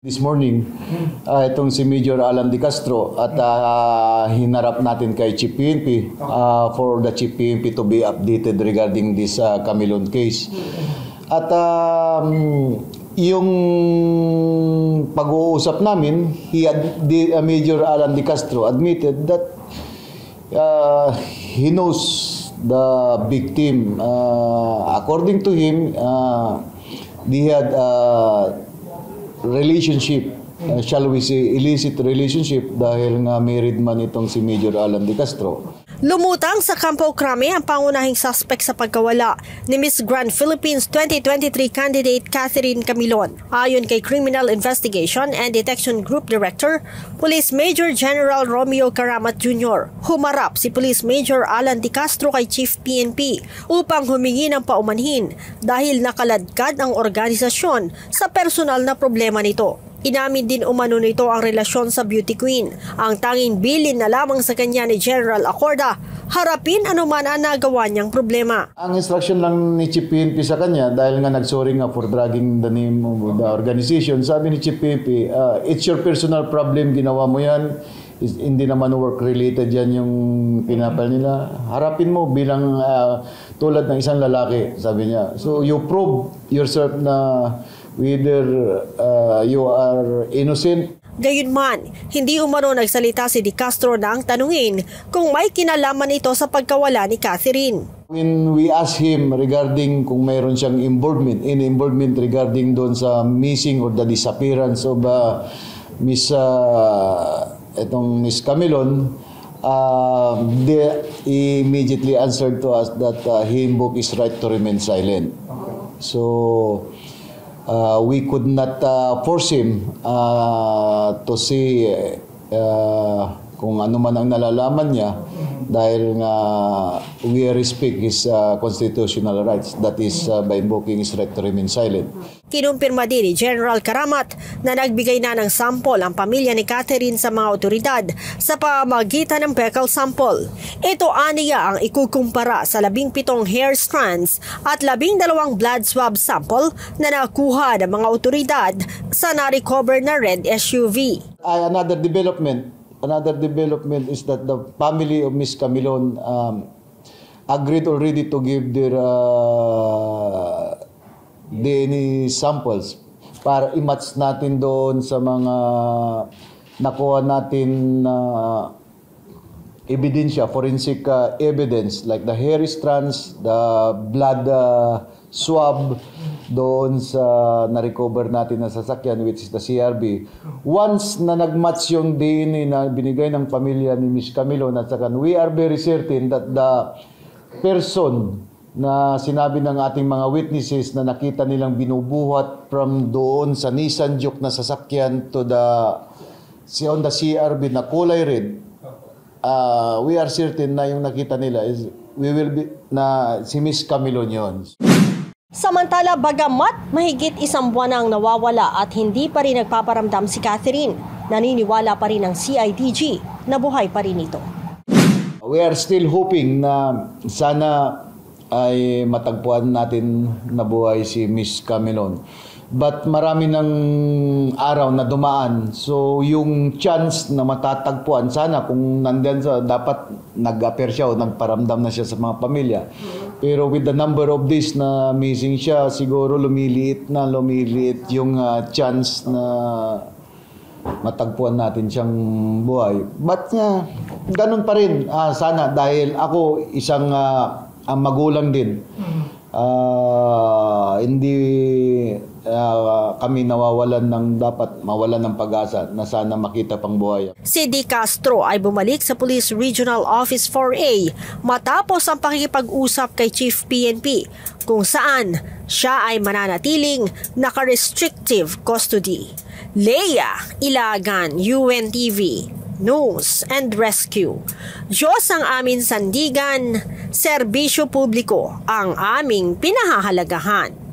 This morning, itong si Major Alan De Castro at hinarap natin kay Chief PNP for the Chief PNP to be updated regarding this Camilon case. At yung pag-uusap namin, Major Alan De Castro admitted that he knows the victim. According to him, they had relationship, shall we say, illicit relationship dahil nga married man itong si Major Alan De Castro. Lumutang sa Campo Crame ang pangunahing suspect sa pagkawala ni Miss Grand Philippines 2023 candidate Catherine Camilon. Ayon kay Criminal Investigation and Detection Group Director, Police Major General Romeo Karamat Jr., humarap si Police Major Alan De Castro kay Chief PNP upang humingi ng paumanhin dahil nakaladkad ang organisasyon sa personal na problema nito. Inamin din umano nito ang relasyon sa beauty queen. Ang tanging bilin na lamang sa kanya ni General Acorda, harapin anuman ang nagawa niyang problema. Ang instruction lang ni Chief PNP sa kanya, dahil nga nagsorry nga for dragging the name of the organization, sabi ni Chief PNP, it's your personal problem, ginawa mo yan, hindi naman work-related yan yung pinapal nila. Harapin mo bilang tulad ng isang lalaki, sabi niya. So you prove yourself na whether you are innocent. Gayunman, hindi umano nagsalita si De Castro na ang tanungin kung may kinalaman ito sa pagkawala ni Catherine. When we ask him regarding kung mayroon siyang involvement regarding doon sa missing or the disappearance of Miss Camilon, they immediately answered to us that he invoked his right to remain silent. So we could not force him to say kung ano man ang nalalaman niya dahil nga we respect his constitutional rights, that is by invoking his right to remain silent. Kinumpirma din ni General Karamat na nagbigay na ng sample ang pamilya ni Catherine sa mga otoridad sa pamamagitan ng fecal sample. Ito aniya ang ikukumpara sa 17 hair strands at 12 blood swab sample na nakuha ng mga otoridad sa na-recover na red SUV. Another development is that the family of Miss Camilon agreed already to give their DNA samples para i-match natin doon sa mga nakuha natin na ebidensya, forensic evidence like the hair strands, the blood swab doon sa na-recover natin na sasakyan, which is the CRB. Once na nag-match yung DNA na binigay ng pamilya ni Miss Camilon at saka, we are very certain that the person na sinabi ng ating mga witnesses na nakita nilang binubuhat from doon sa Nissan Juke na sasakyan to the Honda CRB na kulay red, we are certain na yung nakita nila is na si Miss Camilon yun. Samantala, bagamat mahigit isang buwan ang nawawala at hindi pa rin nagpaparamdam si Catherine, naniniwala pa rin ang CIDG na buhay pa rin ito. We are still hoping na sana ay matagpuan natin na buhay si Miss Camilon. But marami ng araw na dumaan. So yung chance na matatagpuan, sana kung nandiyan sa, dapat nag-appear siya o nagparamdam na siya sa mga pamilya. Pero with the number of days na missing siya, siguro lumiliit yung chance na matagpuan natin siyang buhay. But ganun pa rin, sana dahil ako isang magulang din. Hindi kami nawawalan ng dapat mawalan ng pag-asa na sana makita pang buhay. Si De Castro ay bumalik sa Police Regional Office 4A matapos ang pakikipag-usap kay Chief PNP kung saan siya ay mananatiling naka-restrictive custody. Leia Ilagan, UNTV, News and Rescue. Diyos ang aming sandigan, serbisyo publiko ang aming pinahahalagahan.